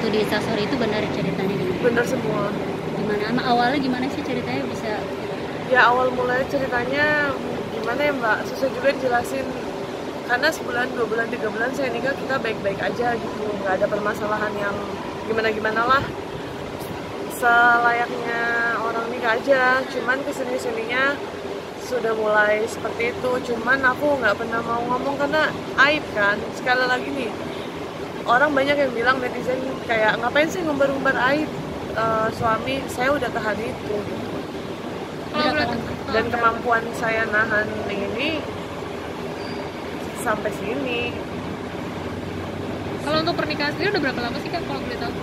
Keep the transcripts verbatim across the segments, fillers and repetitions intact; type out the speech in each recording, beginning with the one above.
waktu di instastory itu benar ceritanya gimana? Bener semua. Gimana? Ama awalnya gimana sih ceritanya bisa? Ya awal mulai ceritanya gimana ya Mbak, susah juga dijelasin. Karena sebulan, dua bulan, tiga bulan saya nikah kita baik-baik aja gitu, nggak ada permasalahan yang gimana-gimana lah. Selayaknya orang nikah aja, cuman kesini-sininya sudah mulai seperti itu. Cuman aku nggak pernah mau ngomong karena aib kan. Sekali lagi nih, orang banyak yang bilang, netizen kayak ngapain sih ngumbar-ngumbar aib uh, suami, saya udah tahan itu gitu. Dan kemampuan saya nahan ini sampai sini. Kalau untuk pernikahan sendiri udah berapa lama sih Kak, kalau boleh tahu?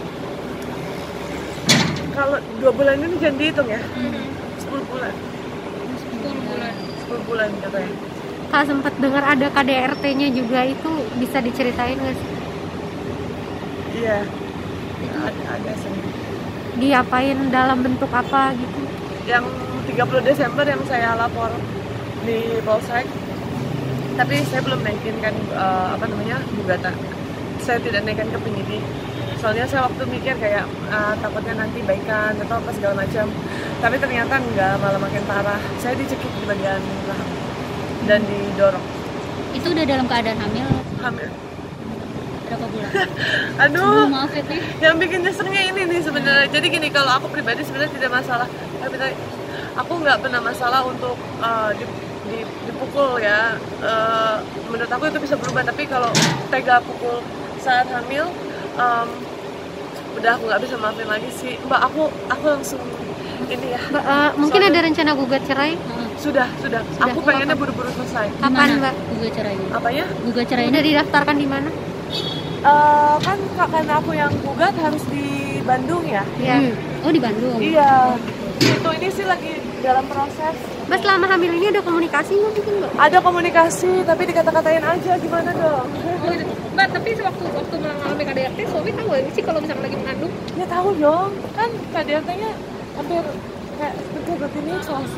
Kalau dua bulan ini jangan dihitung ya, Hmm. sepuluh bulan. sepuluh bulan. sepuluh bulan katanya. Kak sempat dengar ada K D R T-nya juga, itu bisa diceritain nggak sih? Iya, ada, ada sih. Diapain, dalam bentuk apa gitu? Yang tiga puluh Desember yang saya lapor di Polsek, tapi saya belum naikin kan uh, apa namanya gugatan. Saya tidak naikkan ke penyidik. Soalnya saya waktu mikir kayak uh, takutnya nanti baikan atau apa segala macam. Tapi ternyata enggak, malah makin parah. Saya dicekik di bagian rahang dan didorong. Itu udah dalam keadaan hamil Hamil. berapa bulan? Aduh, Aduh, maaf ya Teh. yang bikin nyeselnya ini nih sebenarnya. Jadi gini, kalau aku pribadi sebenarnya tidak masalah. Tapi aku nggak pernah masalah untuk uh, di, di, dipukul ya. Uh, menurut aku itu bisa berubah. Tapi kalau tega pukul saat hamil, um, udah aku nggak bisa maafin lagi sih. Mbak, aku aku langsung ini ya. Mbak, uh, mungkin Soalnya- ada rencana gugat cerai? Sudah, sudah. Sudah. Aku pengennya buru-buru selesai. Kapan, Gimana Mbak? gugat cerainya? Apanya? Gugat cerainya Udah didaftarkan di mana? Uh, kan karena aku yang gugat harus di Bandung ya. Ya. Hmm. Oh di Bandung. Iya. Itu ini sih lagi dalam proses. Mbak, selama hamil ini ada komunikasi nggak mungkin, Mbak? Ada komunikasi, tapi dikata-katain aja, gimana dong? Oh gitu. Mbak, tapi waktu waktu mengalami K D R T, suami tahu nggak sih kalau misalnya lagi mengandung? Ya tahu dong, kan K D R T-nya hampir kayak seperti rutinitas.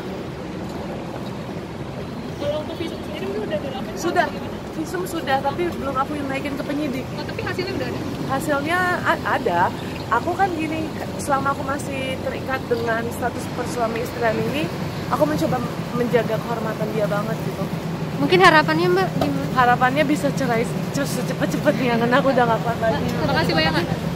Kalau untuk visum sendiri itu udah dilakukan? Sudah, visum sudah, tapi belum aku yang naikin ke penyidik. Oh, tapi hasilnya udah ada? Hasilnya a- ada. Aku kan gini, selama aku masih terikat dengan status persuami istrian ini, aku mencoba menjaga kehormatan dia banget gitu. Mungkin harapannya, Mbak, gimana? Harapannya bisa cerai secepat-cepatnya, karena aku udah gak kuat lagi. Terima kasih banyak Kak.